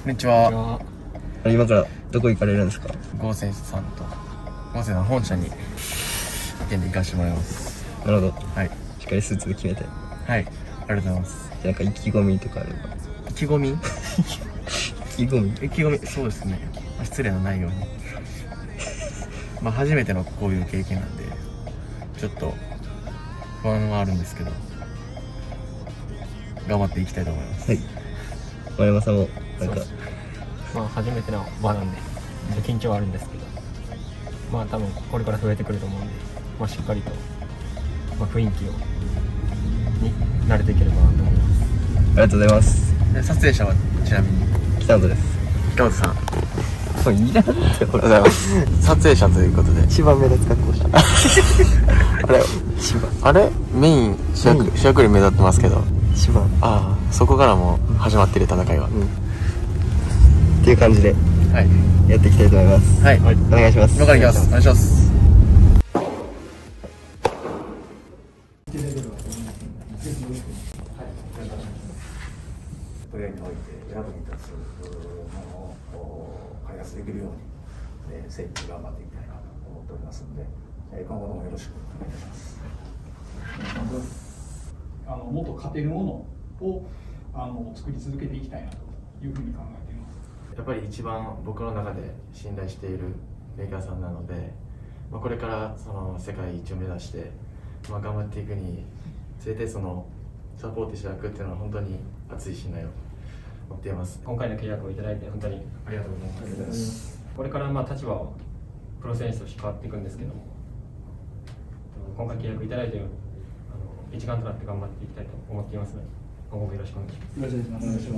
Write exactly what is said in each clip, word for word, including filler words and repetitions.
こんにちは。 今からどこ行かれるんですか？ 合成さんと合成さん本社に派遣で行かせてもらいます。 なるほど。 はい。 しっかりスーツで決めて。 はい。ありがとうございます。 じゃあなんか意気込みとかあれば。 意気込み？ 意気込み？ 意気込み、そうですね。失礼のないように。まあ初めてのこういう経験なんで、ちょっと不安はあるんですけど、頑張っていきたいと思います。 はい。丸山さんもなんか。 まあ初めての場なんで緊張はあるんですけど、まあ多分これから増えてくると思うんで、まあ、しっかりと、まあ、雰囲気をに慣れていければなと思います。 ありがとうございます。 で撮影者はちなみに北本です。 北本さん、 もういらんって。 ありがとうございます。撮影者ということで一番目立つ格好したあれ一番あれメイン主役主役より目立ってますけど、 一番ああそこからもう始まってる戦いは、 うん、っていう感じではいやっていきたいと思います。 はい、 お願いします。 今からいきます。お願いします。 トレーにおいて役に立つものを開発できるように、えー、精一杯頑張っていきたいなと思っておりますので、えー、今後ともよろしくお願いいたします。 あのもっと勝てるものをあの作り続けていきたいなというふうに考えています。 やっぱり一番僕の中で信頼しているメーカーさんなので、まあ、これからその世界一を目指して、まあ、頑張っていくにつれてそのサポートしていただくっていうのは本当に熱い信頼を持っています。 今回の契約をいただいて本当にありがとうございます。これからまあ立場はプロ選手として変わっていくんですけども、今回契約いただいてあの一丸となって頑張っていきたいと思っていますので、今後もよろしくお願いします。 よろしくお願いします。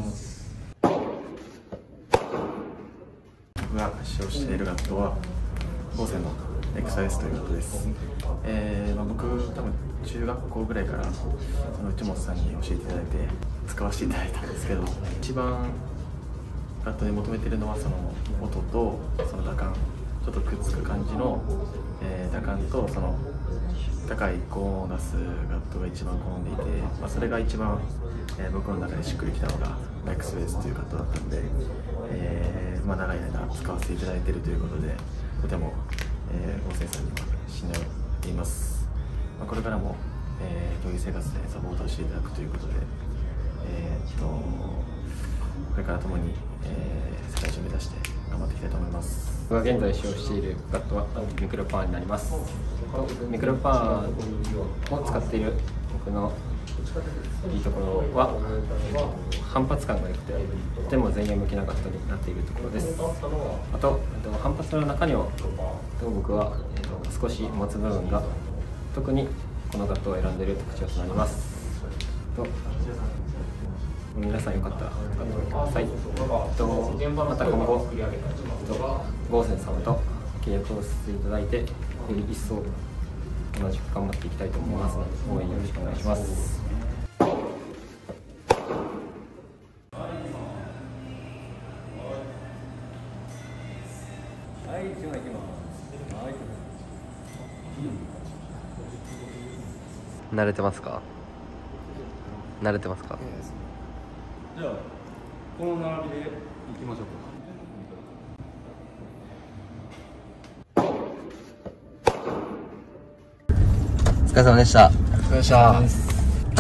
僕が使用しているガットは合成の エックスアイエス ということです。えーまあ、僕多分中学校ぐらいからその内本さんに教えていただいて使わせていただいたんですけど、一番ガットに求めているのはその音とその打感、ちょっとくっつく感じの、えー、打感とその高い高音を出すガットが一番好んでいて、まあ、それが一番、えー、僕の中でしっくりきたのが エックスエス というガットだったので、えーまあ、長い間使わせていただいているということでとても、えー、合成さんには信頼をしています。まあ、これからも、えー、競技生活でサポートをしていただくということで、えー、っとこれからともに、えー、世界一を目指して頑張っていきたいと思います。 僕が現在使用しているガットはミクロパワーになります。このミクロパワーを使っている僕のいいところは反発感が良くてとても前衛向きなガットになっているところです。あと反発の中には僕は少し持つ部分が特にこのガットを選んでいる特徴となります。と皆さんよかったら買ってみてください。とまた今後合成様と契約をさせていただいて、より一層同じく頑張っていきたいと思いますので応援よろしくお願いします。 慣れてますか？慣れてますか？ じゃあこの並びでいきましょうか。 お疲れ様でした。 お疲れ様でした。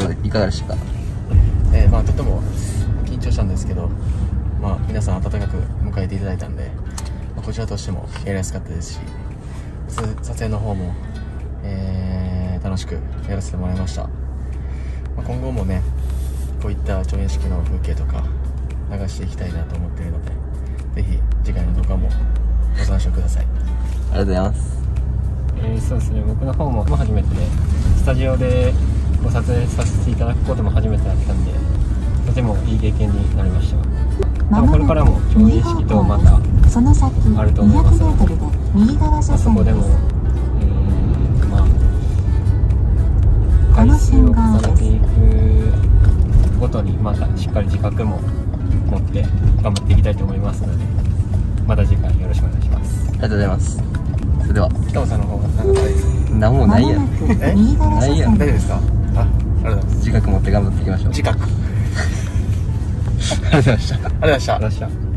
いかがでしたか？ えーまあ、とても緊張したんですけど、まあ、皆さん温かく迎えていただいたんで、まあ、こちらとしてもやりやすかったですし、撮影の方も、えー、楽しくやらせてもらいました。まあ、今後もねこういった調印式の風景とか流していきたいなと思っているので、ぜひ次回の動画もご参照ください。 ありがとうございます。 えー、そうですね、僕の方も初めてでスタジオでご撮影させていただくことも初めてだったんで、とてもいい経験になりました。でもこれからも調印式とまたあると思いますので、まあ、そこでも、えー、まあ回数を重ねていくごとにまたしっかり自覚も持って頑張っていきたいと思いますので、また次回よろしくお願いします。 ありがとうございます。それでは北尾さんの方が何かないですか？ 何もないやん。 え？ ないやん。 大丈夫ですか？あ、ありがとうございます。 自覚持って頑張っていきましょう。 自覚。ありがとうございました。ありがとうございました。 よっしゃ。